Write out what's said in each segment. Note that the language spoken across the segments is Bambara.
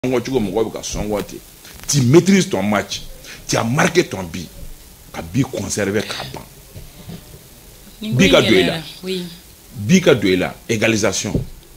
Tu maîtrises ton match, tu as marqué ton but, tu but conservé Kaban. Bika Douela. Oui. Bika Douela, égalisation.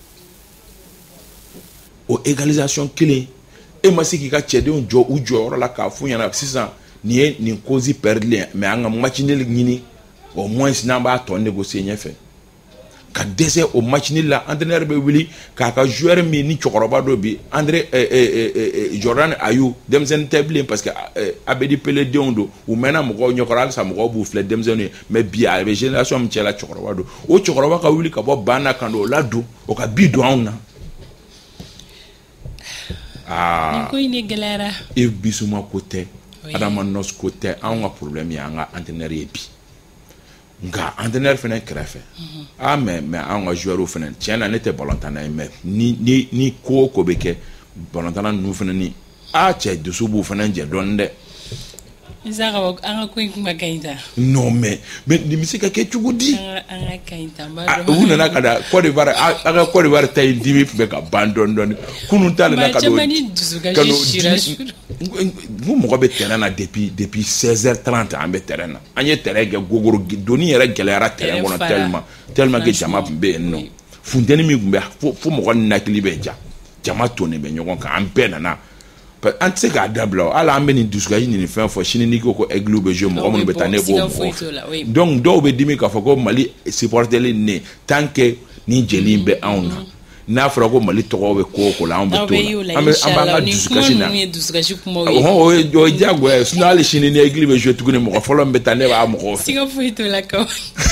Au égalisation clé. Et moi, c'est qui a tchèdé un jour ou jour là, quand il y en a 600, ni cause perdre, mais en match nul, au moins, si n'a pas ton négocier, fait. Quand désert au match nul là, entraîneur be wili, quand joueur mi ni chokoroba dobi, André Jordan Ayou, demzen table parce que Abedi Pele Diondo, ou maintenant mon nyokoral ça mon boufle demzen, mais bien avec génération mchela chokoroba do, o chokoroba ka wili ka bo bana kando lado, o ka bido auna. Ah. Niko ini galera. If bisuma côté, adama nos côté, on a problème ya nga entraîneur yebi. Nga entraîneur fene krefe ah mais an ga joueur fene tiena n'était ballantana mais ni ko beke ballantana nu fene ni ah che de subu fene je donde izaka anga ko kuma kainta non mais ni misika ke tugudi anga kainta ba do una na kada Côte d'Ivoire aga Côte d'Ivoire tay dimi be ka bandon don kunun tale na kado vous mo be terrain depuis 16h30 en be terrain anye terrain ge gogoro doni yere gelera terrain wona tellement que jama be no fundeni mi gumbe fo mo na kilibe jama tone be nyogon ka ampe na anti ka dablo ala ambe ni dusugaji ni fin fo chini ni ko eglu be je mo mo betane bo donc do be dimi ka fo ko Mali supporter les ne tant que ni jelimbe auna na fera ko Mali to ko la ambe to amba dusugaji na o jago sino ali chini ni eglu be je tugune mo fo betane ba mo siga foito la ko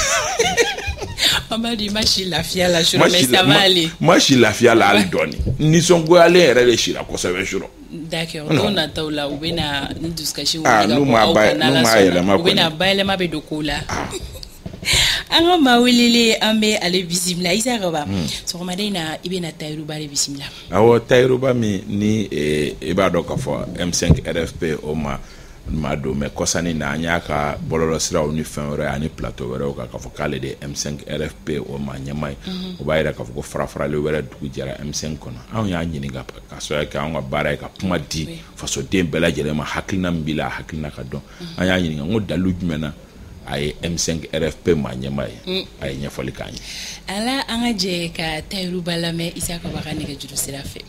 Amadi machi la fia la juro mais ça va aller machi la fia la al doni ni son go aller réfléchir la ko ça va juro. D'accord, on a taula ou bena discussion ou bena baile ma be dokola. Anga mawilele ambe ale bisimla isaraba. So komadena ibena Tayruba le bisimla. Awo Tayruba mi ni eba doka fo M5 RFP o ma do me kosani na nyaka bololo sira oni fenre ani plateau were o ka fo kale de M5 RFP o ma nyamai o bayira ka fo ko frafra le were du jara M5 kono an ya nyini ga ka so ya ka an bara ka puma di fa so dem bela jere ma hakilna mbila hakilna ka don an ya nyini ngo dalu jumena ay M5 RFP ma nyamai ay nyafali kanyi ala anga je ka Tayruba la me isaka bakane ka juru sira fe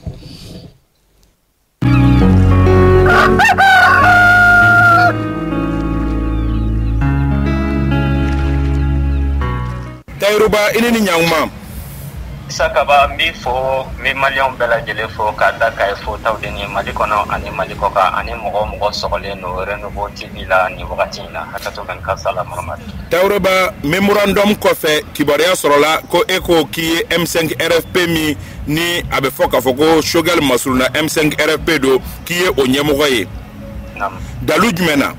Tayruba ini nyangma sakaba mi fo mi malion bela jele fo ka da ka fo tawdeni malikono ani malikoka ani mo sokole no renouveau TV la ni wakati na hatato kan ka sala Muhammad Tayruba memorandum ko fe kibaria sorola ko eko ki M5 RFP mi ni abe foka foko shogal masuluna M5 RFP do ki e onyemo ye nam dalu jumena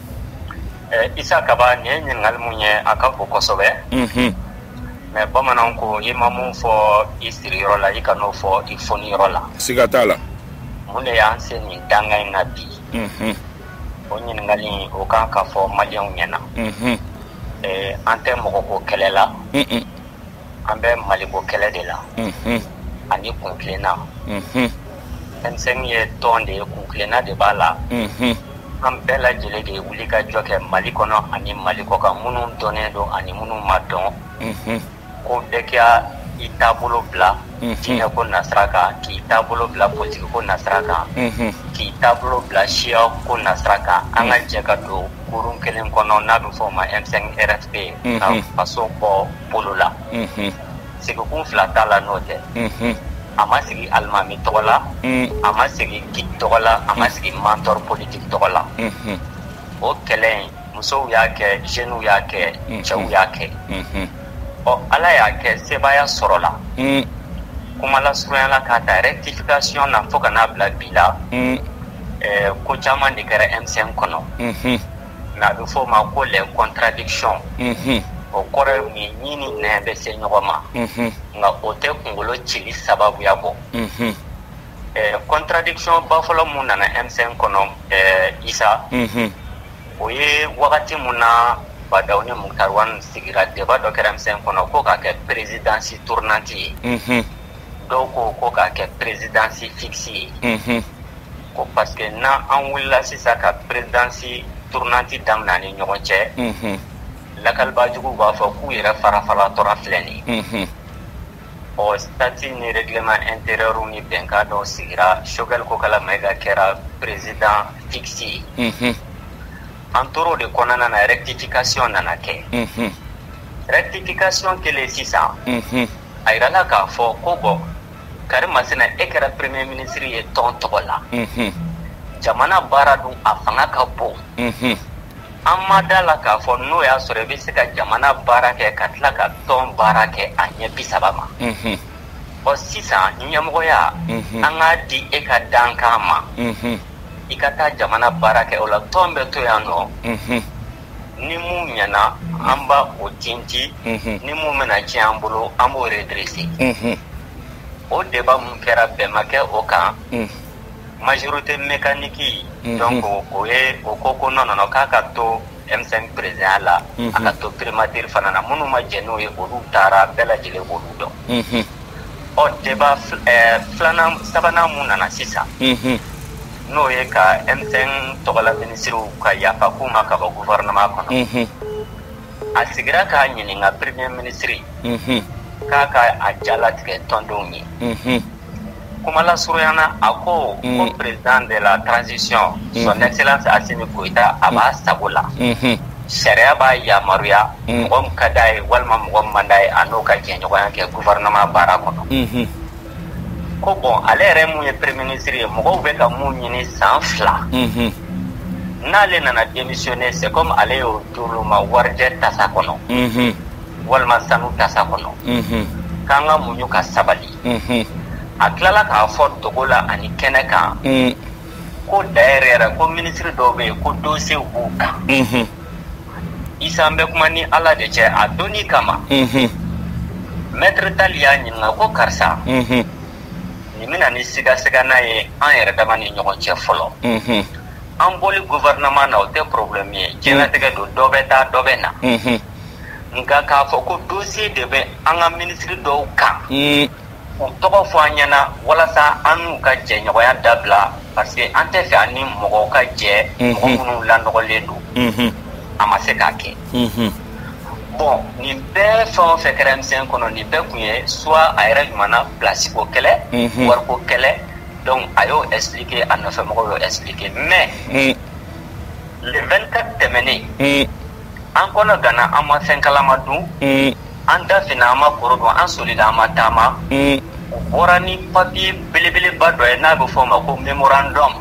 isa kaba nyenye ngalmunye akako kosobe mais bamanan ko imamu fo istiri rola ikano fo ifoni rola sigatala mune ya anseni danga inabi onyin ngali o kan ka fo malion nyana ante moko ko kelela ambe maliko kele de la ani konklena ensenye tonde konklena de bala ambela jele de ulika joke malikono ani malikoka munu donedo ani munu madon ko bekia itabolo bla tina ko nasraka ki itabolo bla politique ko nasraka ki itabolo bla shia ko nasraka anga jeka do kurun kelen kono na do foma M5 RFP na paso ko polola c'est que kun flata la note amasigi almami tola amasigi ki tola amasigi mentor politique tola o kelen muso yake jenu yake chawu yake o ala yake sebaya sorola kuma la surala ka ta rectification na foka na bla bila ko chaman de kare M5 kono na do fo ma ko le contradiction o kore mi nyini na be se nyoma nga ote kungolo chili sababu yabo contradiction ba folo muna na M5 kono isa oye wakati muna badawni Muktarwan sigira deba do keram sen kono ko ka ke presidency tournanti dɔw ko k'a kɛ présidence fixe ye ko parce que na an wulila sisan ka présidence tournante daminɛ ni ɲɔgɔn cɛ lakalibajugu b'a fɔ k'u yɛrɛ farafalatɔra filɛ nin ɔ statut ni règlement intérieur ni bɛnkan dɔ sigira Choguel Kokala Mayiga kɛra président fixe ye an tor'o de kɔnɔna na rectification nana kɛ rectification kɛlen sisan a yirala k'a fɔ ko bɔn Karim Masina e kɛra premier ministre ye tɔn tɔgɔ la jamana baara dun a fanga ka bon an ma da la k'a fɔ n'o y'a sɔrɔ i bɛ se ka jamana baara kɛ ka tila ka tɔn baara kɛ a ɲɛ 30 ma ɔ sisan ɲɛmɔgɔya an k'a di e ka dankan ma i ka taa jamana baara kɛ o la tɔn bɛ to yan nɔ ni mun ɲɛna an b'a o tinti ni mun bɛna tiɲɛ an bolo an b'o redresser o débat mun kɛra bɛn ma kɛ o kan majorité mécanique donc o ye o ko non k'a ka to M5 président la a ka to primature fana na minnu ma jɛ n'o ye olu taara bɛɛ lajɛlen b'olu dɔn ɔ débat sabanan mun nana sisan n'o ye ka M5 tɔgɔla ministrew ka yafa k'u ma ka bɔ gouvernement kɔnɔ a sigira k'a ɲininka premier ministre k'a ka a jalatigɛ tɔndenw ye kuma lasurunyana a ko ko président de la transition son excellence Assimi Goïta a b'a sago la sariya b'a yamaruya mɔgɔ min ka d'a ye walima mɔgɔ min man d'a ye a n'o ka jɛɲɔgɔnya kɛ gouvernement baara kɔnɔ ko bon ale yɛrɛ mun ye premier ministre ye mɔgɔw bɛ ka mun ɲini san 2 n'ale nana démissionner c'est comme ale y'o d'olu ma warijɛ tasa kɔnɔ walima sanu tasa kɔnɔ k'an ka muɲu ka sabali a tilala k'a fɔ dogo la ani kɛnɛ kan ko d'ailleurs ko ministre dɔw bɛ yen ko dossier b'u kan isa an bɛ kuma ni ala de cɛ a donni kama maître Tali y'a ɲininka ko karisa nin bɛna ni siga n'a ye an yɛrɛ dama ni ɲɔgɔn cɛ fɔlɔ an boli gouvernement na o tɛ problème ye diɲɛlatigɛ don dɔ bɛ taa dɔ bɛ na nka k'a fɔ ko dossier de bɛ an ka ministre dɔw kan u tɔgɔ fɔ an ɲɛna walasa an n'u ka jɛɲɔgɔnya dabila parce que an tɛ fɛ an ni mɔgɔw ka jɛ mɔgɔ minnu lanɔgɔlen don a ma se k'a kɛ bon nin bɛɛ fɛn o fɛn kɛra M5 kɔnɔ nin bɛɛ kun ye soit a yɛrɛ ɲumana place ko kɛlɛ wariko kɛlɛ donc a y'o expliquer a nɔfɛmɔgɔw y'o expliquer mais le 24 tɛmɛnen an kɔnɔ gana an ma fɛn kalama dun an da finna an ma koro dun an solila an ma taama u bɔra ni papier belebeleba dɔ ye n'a bɛ fɔ o ma ko memorandum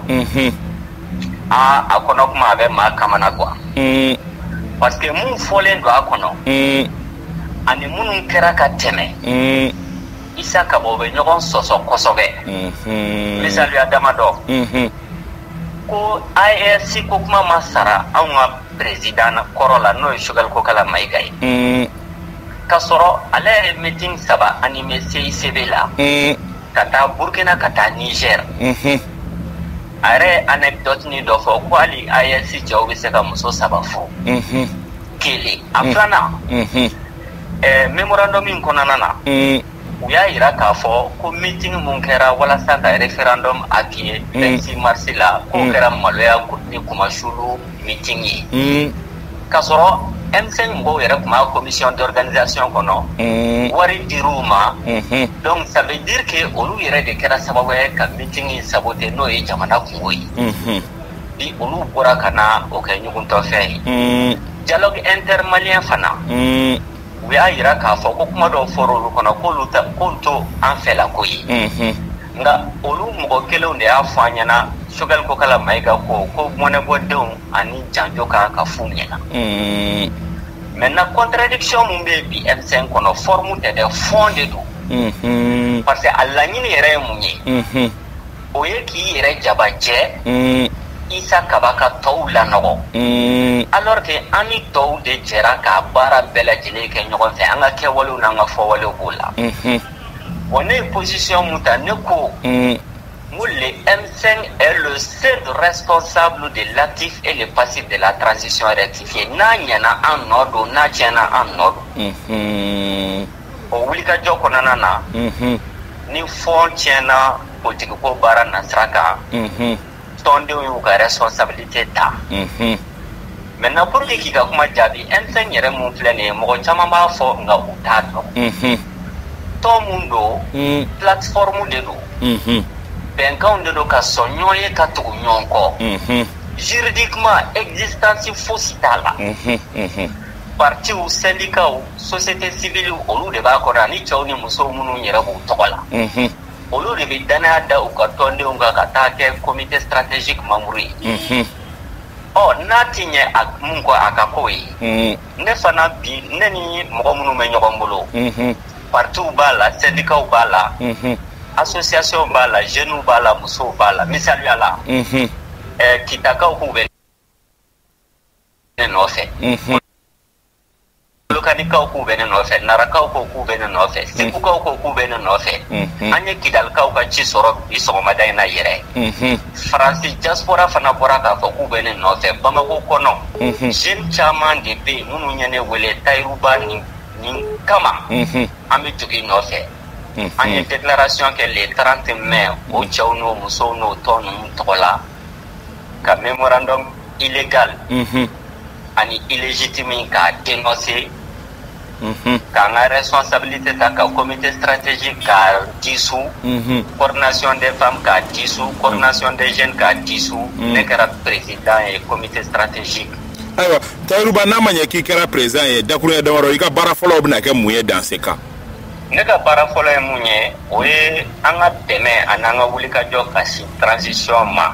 a kɔnɔ kuma a bɛ maa kamana quoi parce que mun fɔlen don a kɔnɔ ani minnu kɛra ka tɛmɛ Isa Kabo bɛ ɲɔgɔn sɔsɔ kosɛbɛ misaliya damadɔ ko IAS ko kuma ma sara anw ka président kɔrɔ la n'o ye Choguel Kokala Mayiga ye ka sɔrɔ ale yɛrɛ meeting 3 animé CICB la ka taa Burkina ka taa Niger a yɛrɛ anecdote ni dɔ fɔ ko hali IAS cɛw bɛ se ka muso 3 furu kelen a filanan memorandum in kɔnɔna na u y'a yira k'a fɔ ko meeting mun kɛra walasa ka référendum appuyer 26 mars la k'o kɛra maloya ni kumasulu meeting ye ka sɔrɔ M5 mɔgɔw yɛrɛ tun b'a commission d'organisation kɔnɔ wari dir'u ma donc ça veut dire que olu yɛrɛ de kɛra sababu ye ka meeting in saboter n'o ye jamana kungo ye bi olu bɔra ka na o kɛ ɲɔgɔntɔfɛn ye dialogue intermalien fana u y'a yira k'a fɔ ko kuma dɔw fɔra olu kɔnɔ k'olu to an fɛla ko ye nka olu mɔgɔ kelenw de y'a fɔ an ɲɛna Choguel Kokala Mayiga ko mɔnɛbɔdenw ani janjo kan ka f'u ɲɛna maintenant contradiction mun bɛ bi M5 kɔnɔ forme tɛ dɛ fond de don parce que a laɲini yɛrɛ ye mun ye o ye k'i yɛrɛ jabajɛ Isa Kaba ka tɔw lanɔgɔ alors que an ni tɔw de jɛra k'a baara bɛɛ lajɛlen kɛ ɲɔgɔn fɛ an ka kɛwalew n'an ka fɔwalew b'o la bon ne ye position mun ta ne ko le M5 est le seul responsable de l'actif et le passif de la transition rectifiée n'a ɲɛna an nɔ don n'a tiɲɛna an nɔ don o wulikajɔ kɔnɔna na ni fond tiɲɛna politique ko baara nasira kan tɔndenw y'u ka responsabilité ta maintenant pour que k'i ka kuma jaabi M5 yɛrɛ mun filɛ nin ye mɔgɔ caman b'a fɔ nka u t'a dɔn tɔn mun don plateforme de don bɛnkanw de don ka sɔn ɲɔgɔn ye ka tugu ɲɔgɔn kɔ juridiquement existence fosi t'a la partiw syndicats société civile olu de b'a kɔnɔ ani cɛw ni musow minnu yɛrɛ b'u tɔgɔ la olu de bɛ danaya da u ka tɔndenw kan ka taa kɛ comité stratégique membre ye n'a ti ɲɛ mun kɔ a ka ko ye ne fana bi ne ni mɔgɔ minnu bɛ ɲɔgɔn bolo partiw b'a la syndicats b'a la association b'a la jeunes b'a la musow b'a la misaliya la kitakaw k'u bɛ ne nɔfɛ Lokanikaw k'u bɛ ne nɔfɛ narakaw ko k'u bɛ ne nɔfɛ sekukaw ko k'u bɛ ne nɔfɛ an ye kidalikaw ka ci sɔrɔ bi sɔgɔmada in na yɛrɛ faransi diaspora fana bɔra k'a fɔ k'u bɛ ne nɔfɛ bamako kɔnɔ jeunes caman de bɛ yen minnu ye ne wele tayiruba nin kama an bɛ tugu nɔfɛ an ye déclaration kɛ le 30 mai o cɛw n'o musow n'o tɔn ninnu tɔgɔ la ka mémorandum illégal ani illégitime k'a dénoncer k'an ka responsabilité ta ka comité stratégique k'a dissous coordination des femmes k'a dissous coordination des jeunes k'a dissous ne kɛra président ye comité stratégique. Ayiwa Tayiruba n'a ma ɲɛ k'i kɛra président ye dakuruɲɛ damadɔ i ka baara fɔlɔ bɛna kɛ mun ye dans ce cas? Ne ka baara fɔlɔ ye mun ye o ye an ka dɛmɛ ani an ka wulikajɔ ka si transition ma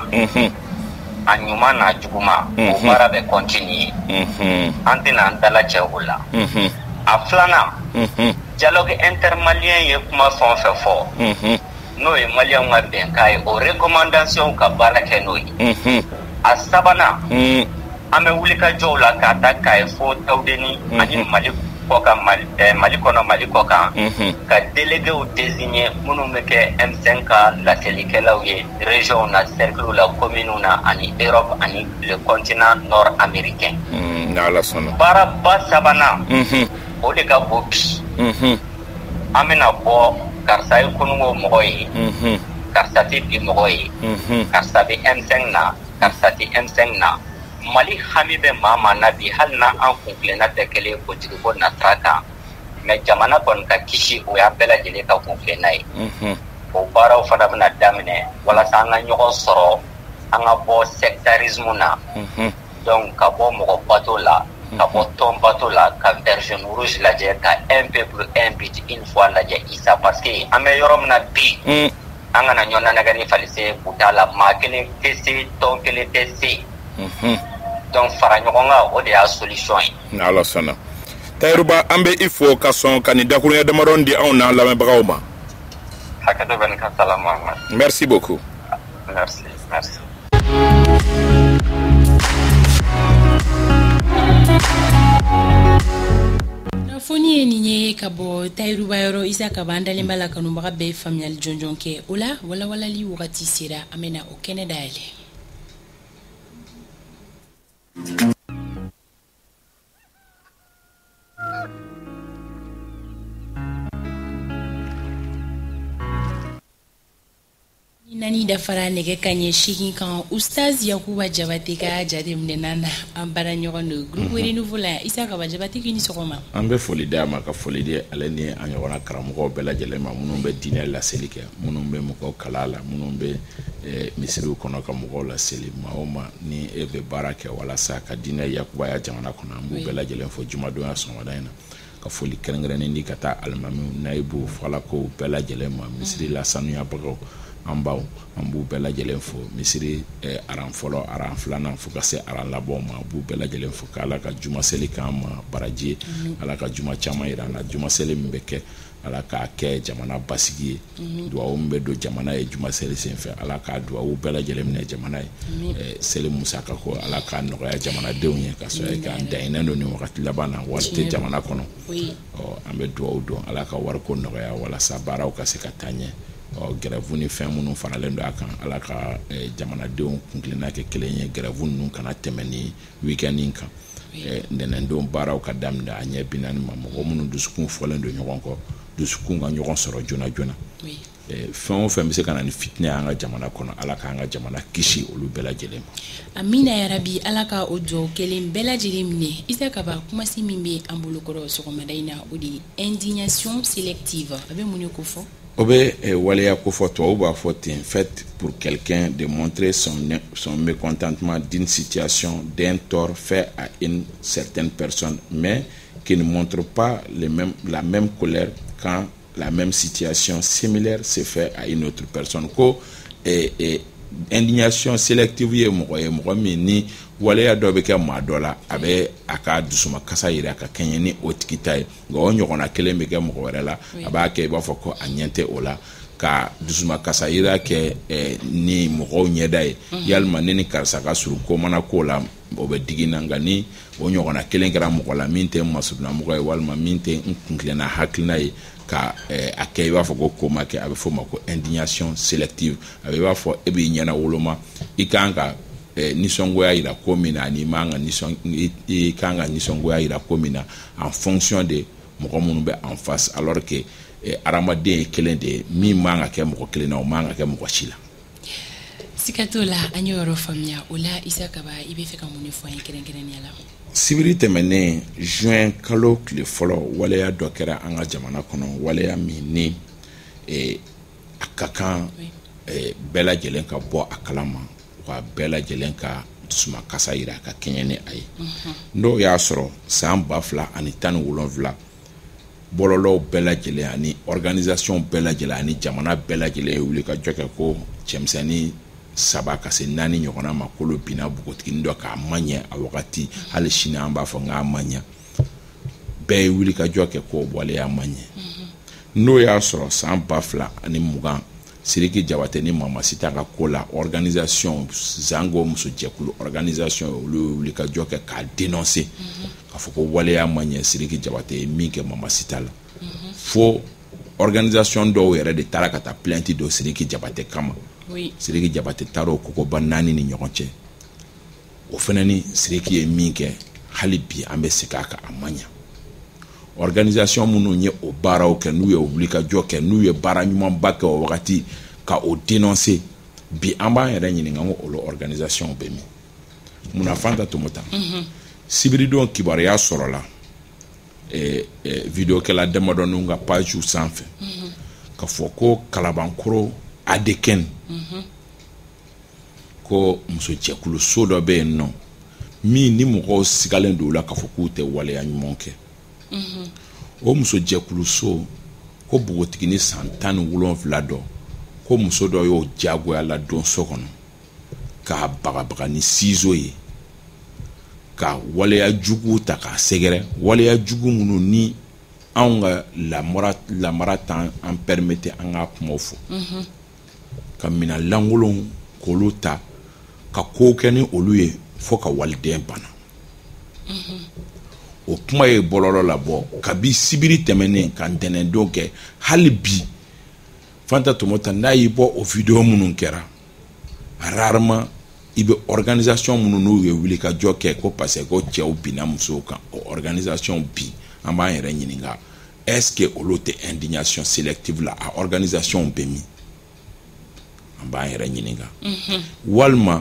a ɲuman n'a juguman o baara bɛ continuer an tɛna an dalacɛ o la a filanan dialogue intermalien ye kuma fɛn o fɛn fɔ n'o ye maliyɛnw ka bɛnkan ye o recommandation ka baara kɛ n'o ye a sabanan an bɛ wulikajɔw la k'a ta k'a ye fo Tawudeni ani Mali kɔkan Mali kɔnɔ Mali kɔkan ka déléguéw désigner minnu bɛ kɛ M5 ka laselikɛlaw ye région na cercle la commune na ani Europe ani le continent nord américain n'Ala sɔnna baaraba sabanan o de ka bon bi an bɛna bɔ karisa ye kunungo mɔgɔ ye karisa tɛ bi mɔgɔ ye karisa bɛ M5 na karisa tɛ M5 na Mali hami bɛ maa maa na bi hali na an kuntilenna tɛ kelen ye politique ko nasira kan mais jamana kɔni ka kisi o y'an bɛɛ lajɛlen ka kuntilenna ye o baaraw fana bɛna daminɛ walasa an ka ɲɔgɔn sɔrɔ an ka bɔ sectarisme na donc ka bɔ mɔgɔ bateau la ka bɔ tɔn bateau la ka version rouge lajɛ ka un peuple un but une fois lajɛ isa parce que an bɛ yɔrɔ min na bi an kana ɲɔgɔn nanɛgɛ ni falise kuta la maa kelen tɛ se tɔn kelen tɛ se donc fara ɲɔgɔn kan o de y'a solution ye n'Ala sɔnna Tayiruba an bɛ i fo ka sɔn ka nin dakuruɲɛ damadɔ di anw n'an lamɛnbagaw ma hakɛ dɔ bɛ nin ka sala Muhamad merci beaucoup merci kunnafoni ye nin ye ka bɔ Tayiruba yɔrɔ Isa Kaba an dalen b'a la kanubaga bɛɛ faamuyali jɔnjɔn kɛ o la walawalali wagati sera an bɛna o kɛnɛ dayɛlɛ. Nani dafara nɛgɛ kaɲɛ 8 kan Oustaz Yakuba Jabate ka jateminɛna na an baara ɲɔgɔn do groupe Renouveau la Isa Kaba Jabate k'i ni sɔgɔma. An bɛ foli d'a ma ka foli di ale ni an ɲɔgɔnna karamɔgɔw bɛɛ lajɛlen ma minnu bɛ diinɛ laseli kɛ minnu bɛ mɔgɔw kala la minnu bɛ misiriw kɔnɔ ka mɔgɔw laseli maa o ma ni e bɛ baara kɛ walasa ka diinɛ yakubaya jamana kɔnɔ an b'u bɛɛ lajɛlen fo jumadonya sɔgɔmada in na ka foli kɛrɛnkɛrɛnnen di ka taa alimamiw nayibu falako bɛɛ lajɛlen ma misiri la sanuyabagaw an baw an b'u bɛɛ lajɛlen fo misiri aran fɔlɔ aran filanan fo ka se aran labanw ma b'u bɛɛ lajɛlen fo k'ala ka juma seli k'an ma baraji ala ka juma caman yira an na juma seli min bɛ kɛ ala k'a kɛ jamana basigi ye duwawu min bɛ don jamana ye juma seli senfɛ ala k'a duwawu bɛɛ lajɛlen minɛ jamana ye seli musaka ko ala k'a nɔgɔya jamanadenw ye ka sɔrɔ k'an dayinnen don nin wagati laban na wari tɛ jamana kɔnɔ an bɛ duwawu don ala ka wariko nɔgɔya walasa baaraw ka se ka taa ɲɛ grève ni fɛn minnu faralen don a kan ala ka jamanadenw kunkilenna kɛ kelen ye grève ninnu kana tɛmɛ ni weekend kan ntɛnɛndenw baaraw ka daminɛ a ɲɛ 40 ma mɔgɔ minnu dusukun fɔlen don ɲɔgɔn kɔ dusukun ka ɲɔgɔn sɔrɔ joona joona fɛn o fɛn bɛ se ka na ni fitinɛ an ka jamana kɔnɔ ala k'an ka jamana kisi olu bɛɛ lajɛlen ma. Amina yarabi ala ka o jɔ kelen bɛɛ lajɛlen minɛ. Isa Kaba kumasi min bɛ an bolo kɔrɔ sɔgɔmada in na o de indignation sélective a bɛ mun ko fɔ? O bɛ waleya ko fɔ tubabu b'a fɔ ten fait pour quelqu'un de montrer son mécontentement d'une situation, d'un tort fait à une certaine personne, mais qui ne montre pas la même colère quand la même situation similaire se fait à une autre personne. Ko indignation sélective ye mɔgɔ min ni waleya dɔ bɛ kɛ maa dɔ la a bɛ a ka dusuma kasa yira a ka kɛɲɛ ni o tigi ta ye nka o ɲɔgɔnna kelen bɛ kɛ mɔgɔ wɛrɛ la a b'a kɛ i b'a fɔ ko a ɲɛ tɛ o la ka dusuma kasa yira kɛ ni mɔgɔw ɲɛda ye yalima ne ni karisa ka surun ko mana ko la o bɛ digi na nka ni o ɲɔgɔnna kelen kɛra mɔgɔ la min tɛ masuruna mɔgɔ ye walima min tɛ n kuntilenna hakilina ye ka a kɛ i b'a fɔ ko ma kɛ a bɛ fɔ o ma ko indignation sélective a bɛ i b'a fɔ e b'i ɲɛna woloma i kan ka nisɔngoya yira ko min na ani man ka i kan ka nisɔngoya yira ko min na en fonction de mɔgɔ minnu bɛ en face alors que adamaden ye kelen de ye min man ka kɛ mɔgɔ kelen na o man ka kɛ mɔgɔ si la. Siga t'o la an ye yɔrɔ faamuya o la Isa Kaba i bɛ fɛ ka mun de fɔ an ye kɛrɛnkɛrɛnnenya la? Sibiri tɛmɛnen juin kalo tile fɔlɔ waleya dɔ kɛra an ka jamana kɔnɔ waleya min ni a ka kan bɛɛ lajɛlen ka bɔ a kalama wa bɛɛ lajɛlen ka dusuma kasa yira a ka kɛɲɛ ni a ye n'o y'a sɔrɔ san 2017 bɔlɔlɔw bɛɛ lajɛlen ani organisation bɛɛ lajɛlen ani jamana bɛɛ lajɛlen ye wuli ka jɔ kɛ ko cɛmisɛnnin 3 ka se 4 ɲɔgɔnna ma kolo binna bogotigini dɔ k'a ma ɲɛ a wagati hali sini an b'a fɔ n k'a ma ɲɛ bɛɛ ye wuli ka jɔ kɛ ko waleya ma ɲɛ n'o y'a sɔrɔ san 2020 Siriki Jabate ni Mama Sita ka ko la organisation Zango muso jɛkulu organisation olu wuli ka jɔ kɛ k'a dénoncer k'a fɔ ko waleya ma ɲɛ Siriki Jabate ye min kɛ Mama Sita la fo organisation dɔw yɛrɛ de taara ka taa plainte do Siriki Jabate kama. Siriki Jabate taara o kokoba 4 ni ɲɔgɔn cɛ o fana ni Siriki ye min kɛ hali bi an bɛ segin a kan a ma ɲɛ organisation minnu ye o baaraw kɛ n'u ye wuli ka jɔ kɛ n'u ye baara ɲumanba kɛ o wagati ka o dénoncer bi an b'an yɛrɛ ɲininka ko olu organisation bɛ min munna Fanta Tomota sibiridon kibaruya sɔrɔla videokɛla damadɔninw ka page sanfɛ ka fɔ ko Kalabankoro Adeken ko muso jɛkulu so dɔ bɛ yen nɔ min ni mɔgɔw sigalen don la k'a fɔ k'u tɛ waleya ɲuman kɛ o muso jɛkulu so ko bogotigini san 17 dɔ ko muso dɔ y'o jagoya la don so kɔnɔ k'a bagabaga ni ciseau ye ka waleya jugu ta k'a sɛgɛrɛ waleya jugu minnu ni anw ka lamara t'an an permettre an ka kumaw fɔ ka mina langolon k'olu ta ka ko kɛ ni olu ye fo ka waliden bana o kuma ye bɔlɔlɔ labɔ kabi sibiri tɛmɛnen ka ntɛnɛndon kɛ hali bi Fanta Tomota n'a y'i bɔ o video minnu kɛra rarement i bɛ organisation minnu n'u ye wuli ka jɔ kɛ ko parce que ko cɛw binna musow kan o organisation bi an b'an yɛrɛ ɲininka est-ce que olu tɛ indignation sélective la a organisation bɛ min an b'an yɛrɛ ɲininka walima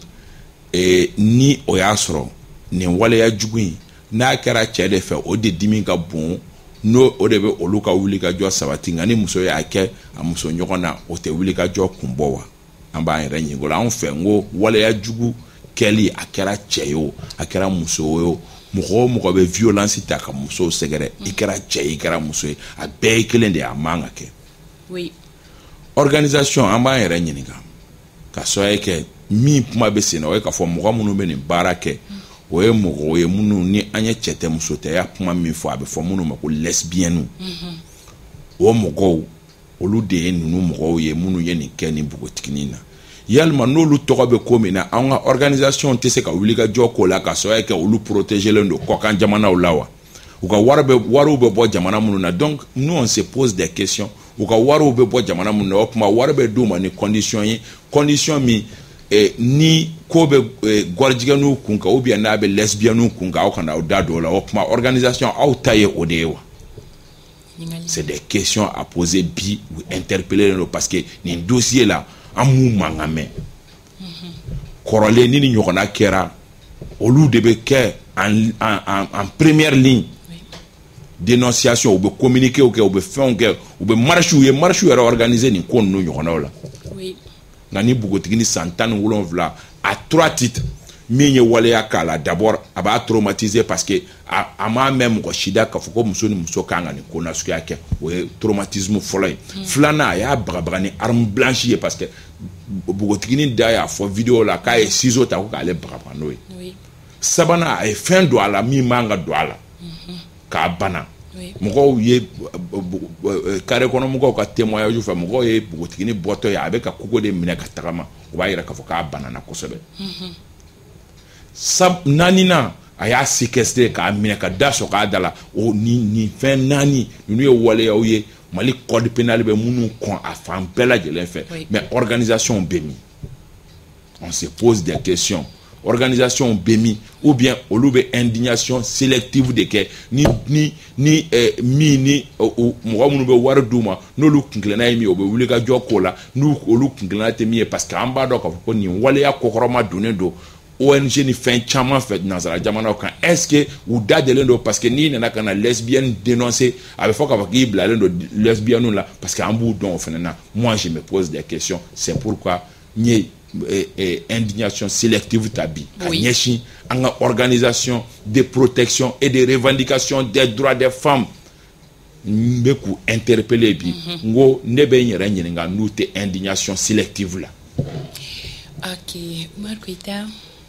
ni o y'a sɔrɔ nin waleya jugu in n'a kɛra cɛ de fɛ o de dimi ka bon n'o o de bɛ olu ka wuli ka jɔ sabati nka ni muso y'a kɛ a muso ɲɔgɔn na o tɛ wuli ka jɔ kun bɔ wa an b'an yɛrɛ ɲininka o la anw fɛ n ko waleya jugu kɛli a kɛra cɛ ye o a kɛra muso ye o mɔgɔ o mɔgɔ bɛ violence ta ka musow sɛgɛrɛ i kɛra cɛ ye i kɛra muso ye a bɛɛ ye kelen de ye a man ka kɛ organisation an b'an yɛrɛ ɲininka ka sɔrɔ kɛ min kuma bɛ sen na o ye k'a fɔ mɔgɔ minnu bɛ nin baara kɛ o ye mɔgɔw ye minnu ni an ye cɛ tɛ muso tɛ ya kuma min fɔ a bɛ fɔ minnu ma ko lesbiennes o mɔgɔw olu de ye ninnu mɔgɔw ye minnu ye nin kɛ nin bogotiginin na yalima n'olu tɔgɔ bɛ ko min na an ka organisation tɛ se ka wuli ka jɔ k'o la ka sɔrɔ kɛ olu protégelen don kɔkan jamanaw la wa u ka wariw bɛ bɔ jamana minnu na donc nous on se pose des questions u ka wariw bɛ bɔ jamana minnu na o kuma wari bɛ d'u ma ni condition ye condition min ni ko bɛ gɔrijigɛniw kun kan ou bien n'a bɛ lesbienniw kun kan aw kana aw da don o la o kuma organisation aw ta ye o de ye wa c'est des questions à poser bi ou interpeller parce que les dossiers là en mouvement main corolé ni nyokona kera olu de be ke en première ligne dénonciation ou be communiquer ou be faire ou be marche era organiser ni kon no nyokona la oui nani bugotigi santane wolonvla à 3 titres minye waleya kala d'abord aba traumatisé parce que ama même ko shida ka foko muso ni muso kanga ni kona suki yake o traumatisme folay flana ya brabani arme blanche parce que bugotigi da ya fo vidéo la ka e ciseau ta ko ale brabano oui sabana ay fin do ala mi manga do ala ka bana moko ye kare kono moko ka témoignage fa moko ye bugotigi boto ya avec ka kuko de mine ka tagama o ba yira ka fo ka bana na kosobe sab nanina aya séquestré ka amina ka daso ka dala o ni fin nani nous ye wale ya oye mali code pénal be munu kon a fam bela de l'effet mais organisation bemi on se pose des questions organisation bemi ou bien olube indignation sélective de que ni o mo munu be war duma no lu kinglena mi o be wule ka jokola nu o lu kinglena te mi parce que amba do ko ni wale ya kokoroma donné do ONG ni fin chama fait nazara jamana kan est-ce que ou dadelendo parce que ni nana kana lesbienne dénoncer avec faut qu'avec blalo lesbienne là parce que ambu don fenena moi je me pose des questions c'est pourquoi ni indignation sélective tabi nyeshi anga organisation de protection et de revendication des droits des femmes mbeku interpeller bi ngo nebe nyera nyenga note indignation sélective là. OK Marquita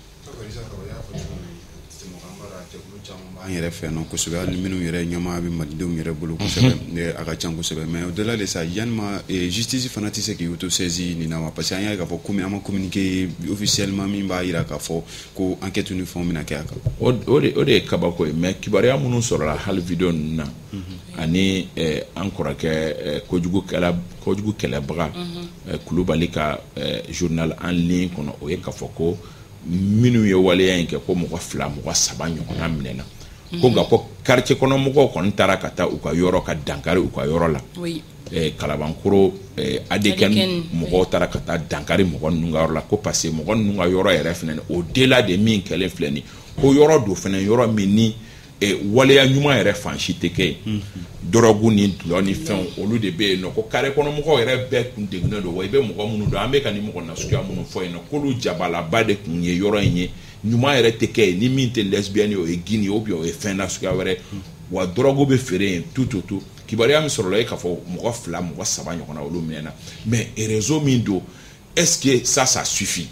an yɛrɛ fɛ non kosɛbɛ hali minnu yɛrɛ ɲɛmaa bɛ malidenw yɛrɛ bolo kosɛbɛ a ka can kosɛbɛ mais au-delà de ça yanima justice fana tɛ se k'i auto-saisir nin na wa parce que an y'a k'a fɔ komi an ma communiqué officiellement min b'a jira k'a fɔ ko enquête ni fɛnw bɛna kɛ a kan o de ye kabako ye mais kibaruya minnu sɔrɔla hali video ninnu na ani an kɔrɔkɛ kojugu kɛlɛbaga Kulubali ka journal en ligne kɔnɔ o ye k'a fɔ ko minnu ye waleya in kɛ ko mɔgɔ 2 mɔgɔ 3 ɲɔgɔnna minɛna ko nka ko quartier kɔnɔ mɔgɔw kɔni taara ka taa u ka yɔrɔ ka dankari u ka yɔrɔ la Kalabankoro Adekɛn mɔgɔw taara ka taa dankari mɔgɔ ninnu ka yɔrɔ la ko parce que mɔgɔ ninnu ka yɔrɔ yɛrɛ fɛnɛ o delà de min kɛlen filɛ nin ko yɔrɔ do fɛnɛ yɔrɔ min ni waleya ɲuman yɛrɛ fansi tɛ kɛ dɔrɔgu ni dulɔ ni fɛnw olu de bɛ yen nɔ ko kare kɔnɔ mɔgɔw yɛrɛ bɛɛ kun degunnen don wa i bɛ mɔgɔ minnu don an bɛ ka ni mɔgɔ nasuguya minnu fɔ yen nɔ k'olu jabalaba de kun ye yɔrɔ in ye ɲuman yɛrɛ tɛ kɛ yen ni min tɛ lesbienne ye o ye gini ou bien o ye fɛn nasuguya wɛrɛ wa dɔrɔgu bɛ feere yen tout kibaruya min sɔrɔla ye k'a fɔ mɔgɔ 2 mɔgɔ 3 ɲɔgɔnna olu minɛna mais réseau min don est-ce que ça suffit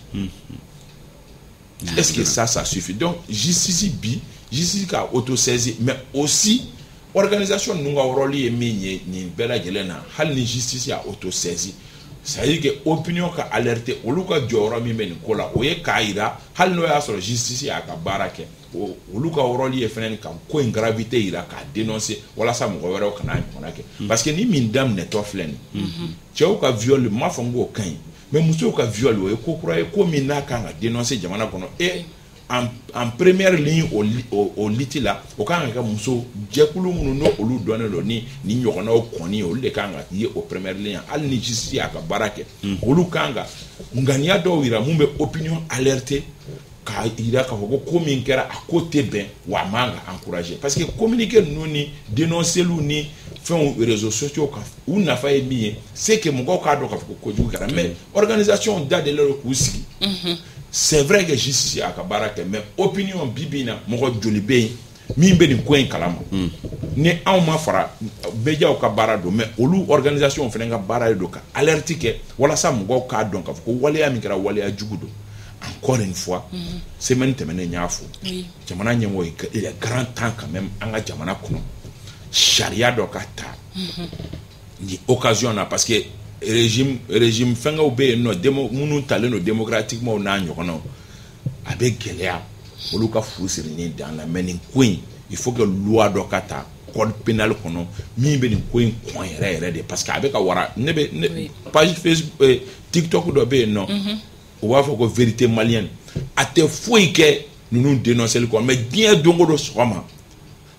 est-ce que ça suffit donc justice ka auto-saisir mais aussi organisation ninnu ka rôle ye min ye nin bɛɛ lajɛlen na hali ni justice y'a auto-saisir ça veut dire que opinion ka alerter olu ka jɔyɔrɔ min bɛ nin ko la o ye k'a yira hali n'o y'a sɔrɔ justice y'a ka baara kɛ olu ka rôle ye fɛnɛ ka ko in gravité yira k'a dénoncer walasa mɔgɔ wɛrɛw kana ɲɔgɔnna kɛ parce que ni min daminɛtɔ filɛ nin cɛw ka viol m'a fɔ n k'o ka ɲi mais musow ka viol o ye ko kura ye ko min n'a kan ka dénoncer jamana kɔnɔ et en première ligne au liti la o kan ka muso jɛkulu minnu no olu dɔnnen don ni ɲɔgɔnnaw kɔni olu de kan ka ye o première ligne hali ni justice y'a ka baara kɛ olu kan ka ŋaniya dɔw yira mun bɛ opinion alerter k'a yira k'a fɔ ko min kɛra a ko tɛ bɛn wa a man ka encourager parce que communiquer ninnu ni dénonceliw ni fɛnw réseaux sociaux kan u nafa ye min ye c'est que mɔgɔw k'a dɔn k'a fɔ ko kojugu kɛra mais organisation dadelen don k'u sigi c'est vrai que justice y'a ka baara kɛ mais opinion bibi na mɔgɔ joli bɛ yen min bɛ nin ko in kalama ni anw ma fara médiaw ka baara don mais olu organisation fɛnɛ ka baara ye don ka alerte kɛ walasa mɔgɔw k'a dɔn k'a fɔ ko waleya min kɛra waleya jugu don encore une fois semaine tɛmɛnen n y'a fɔ jamana ɲɛmɔgɔ il est grand temps quand même an ka jamana kɔnɔ sariya dɔ ka ta ni occasion na parce que régime fɛngɛw bɛ yen nɔ minnu talen don démocratiquement n'a ɲɔgɔnnaw a bɛ gɛlɛya olu ka furu siri ni dan la mais nin ko in il faut que loi dɔ ka ta code pénal kɔnɔ min bɛ nin ko in kɔn yɛrɛ de parce que a bɛ ka wara ne page Facebook TikTok dɔ bɛ yen nɔ o b'a fɔ ko vérité malienne a tɛ foyi kɛ ninnu dénonceli kɔ mais diɲɛ don o don sɔgɔma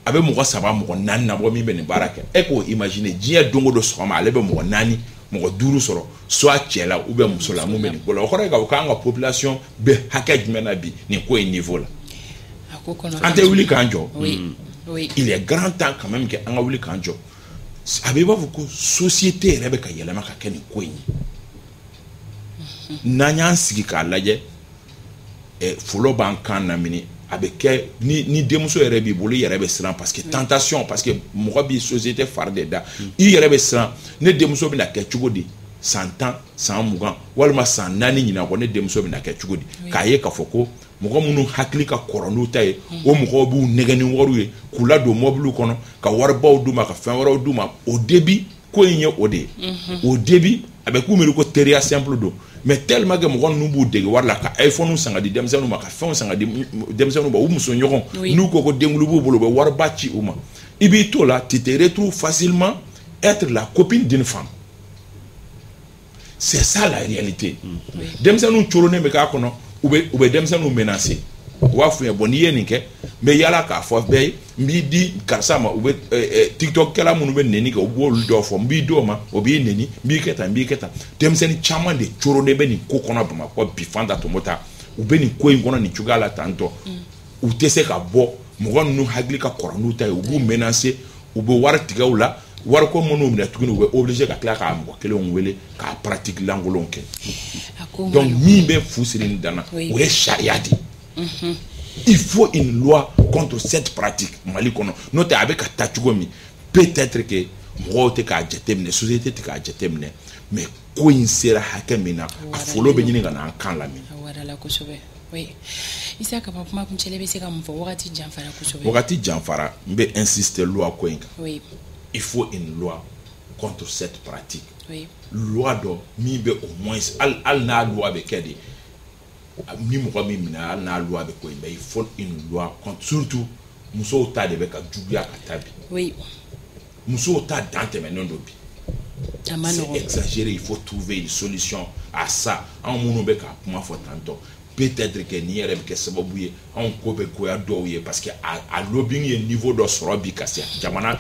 a bɛ mɔgɔ 3 mɔgɔ 4 na bɔ min bɛ nin baara kɛ e k'o imaginer diɲɛ don o don sɔgɔma ale bɛ mɔgɔ 4 mɔgɔ 5 sɔrɔ soit cɛ la ou bien muso la mun bɛ nin ko la o kɔrɔ ye o k'an ka population bɛ hakɛ jumɛn na bi nin ko in niveau la an tɛ wuli k'an jɔ il est grand temps quand même que an ka wuli k'an jɔ a bɛ i b'a fɔ ko société yɛrɛ bɛ ka yɛlɛma ka kɛ nin ko in ye n'an y'an sigi k'a lajɛ fɔlɔ b'an kan lamini a bɛ kɛ ni denmuso yɛrɛ b'i bolo i yɛrɛ bɛ siran parce que tentation parce que mɔgɔ b'i société fari de da i yɛrɛ bɛ siran ne denmuso bɛna kɛ cogo di san 10 san 20 walima san 4 ɲinan kɔ ne denmuso bɛna kɛ cogo di k'a ye k'a fɔ ko mɔgɔ minnu hakili ka kɔrɔ n'u ta ye o mɔgɔw b'u nɛgɛ ni wariw ye k'u ladon mɔbiliw kɔnɔ ka waribaw d'u ma ka fɛn wɛrɛw d'u ma o début ko in ye o de ye o début a bɛ k'u miiri ko teriya simple don mais tellement que mɔgɔ ninnu b'u dege wari la ka iPhone san ka di denmisɛnninw ma ka fɛnw san ka di denmisɛnninw ma u muso ɲɔgɔn n'u ko ko denkundi b'u bolo u bɛ wariba ci u ma i b'i to la tu te retrouves facilement être la copine d'une femme c'est ça la réalité denmisɛnninw coronen bɛ k'a kɔnɔ u bɛ denmisɛnninw menacer u b'a f'u ye bon n'i ye nin kɛ n bɛ yala k'a fɔ bɛɛ ye n b'i di karisa ma u bɛ tiktok kɛla minnu bɛ neni kɛ u b'olu dɔw fɔ n b'i d'o ma o b'i neni n b'i kɛ tan n b'i kɛ tan denmisɛnnin caman de coronen bɛ nin ko kɔnɔ Bamakɔ bi Fanta Tomota u bɛ nin ko in kɔnɔ nin cogoya la tantɔ u tɛ se ka bɔ mɔgɔ ninnu hakili ka kɔrɔ n'u ta ye u b'u menacer u bɛ wari tigɛ u la wariko minnu minɛ tuguni u bɛ obligé ka tila k'a mɔgɔ kelenw wele k'a pratique lankolonw kɛ donc min bɛ fu siri nin danna o ye sariya de il faut une loi contre cette pratique Mali kɔnɔ n'o tɛ a bɛ ka taa cogo min peut-être que mɔgɔw tɛ k'a jateminɛ société tɛ k'a jateminɛ mais ko in sera hakɛ min na a fɔlɔ bɛ ɲini ka n'an kan lamɛn. Oui. Isa ka kuma kuncɛlen bɛ se ka mun fɔ wagati janfara kosɛbɛ. Wagati janfara n bɛ insister loi ko in kan. Oui. Il faut une loi contre cette pratique. Oui. Loi dɔ min bɛ au moins hali n'a loi bɛ kɛ de ni mɔgɔ min minɛ hali n'a loi bɛ ko in mais il faut une loi contre surtout musow ta de bɛ ka juguya ka taa bi. Oui. Musow ta dan tɛmɛnen don bi. C'est exagéré, il faut trouver une solution à ça. En minnu bɛ ka kuma fɔ tantôt. Peut-être que ni yɛrɛ bɛ kɛ sababu ye anw ko bɛ goya dɔw ye parce que a lobbying ye niveau dɔ sɔrɔ bi ka se jamana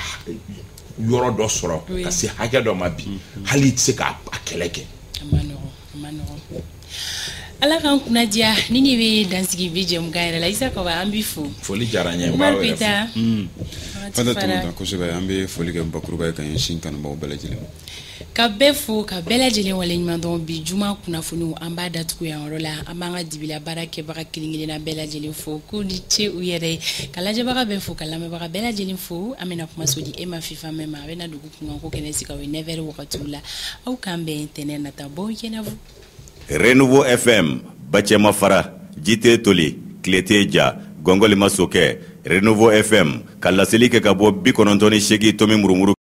yɔrɔ dɔ sɔrɔ ka se hakɛ dɔ ma bi hali tɛ se k'a kɛlɛ kɛ. A ma nɔgɔn. Ala k'an kunna diya ni ne bɛ dansigi bi jɛmukan yɛrɛ la Isa Kaba an b'i fo. Foli diyara n ye n b'a wɛrɛ fo. Fanta Tomota kosɛbɛ an bɛ foli kɛ bakuruba ye ka ɲɛsin kanubagaw bɛɛ lajɛlen ma. Ka bɛɛ fo ka bɛɛ lajɛlen waleɲuman dɔn bi juma kunnafoniw an b'a datugu yan yɔrɔ la an b'an ka dibila baara kɛbaga kelen-kelenna bɛɛ lajɛlen fo k'u ni ce u yɛrɛ ye ka lajɛbaga bɛɛ fo ka lamɛnbaga bɛɛ lajɛlen fo an bɛna kumaso di e ma fifa mɛn ma a bɛna dugu kunkan ko kɛnɛ sigi o ye 9h wagatiw la aw k'an bɛn ntɛnɛn nata bon week-end à vous. Renouveau FM Bacema Fara Jite Toli Klete Ja Gongoli Masokɛ Renouveau FM ka laseli kɛ ka bɔ 98 tomi murumuru